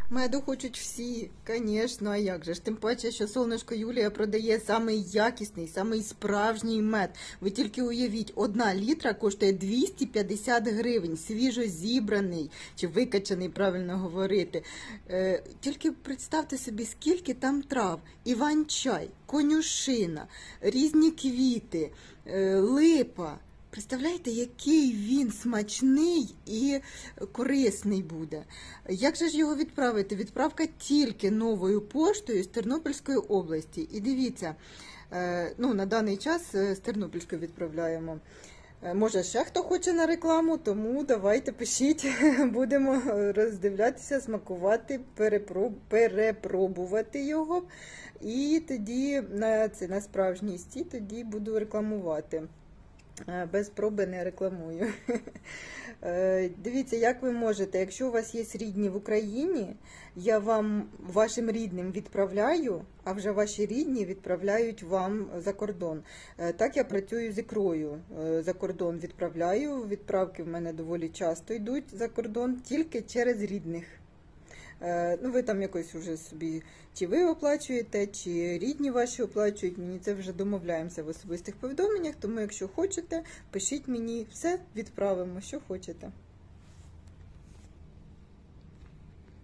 Меду хочуть всі, звісно, а як же ж? Тим паче, що Сонечко Юлія продає самий якісний, самий справжній мед. Ви тільки уявіть, 1 літра коштує 250 гривень, свіжо зібраний, чи викачаний, правильно говорити. Тільки представте собі, скільки там трав. Іван-чай, конюшина, різні квіти, липа. Представляєте, який він смачний і корисний буде. Як же ж його відправити? Відправка тільки новою поштою з Тернопільської області. І дивіться, на даний час з Тернопільської відправляємо. Може, ще хто хоче на рекламу, тому давайте пишіть, будемо роздивлятися, смакувати, перепробувати його. І тоді на справжній стій тоді буду рекламувати. Без проби не рекламую. Дивіться, як ви можете, якщо у вас є рідні в Україні, я вашим рідним відправляю, а вже ваші рідні відправляють вам за кордон. Так я працюю з ікрою. За кордон відправляю, відправки в мене доволі часто йдуть за кордон, тільки через рідних. Ви там якось уже собі, чи ви оплачуєте, чи рідні ваші оплачують, мені це вже домовляємося в особистих повідомленнях, тому якщо хочете, пишіть мені, все відправимо, що хочете.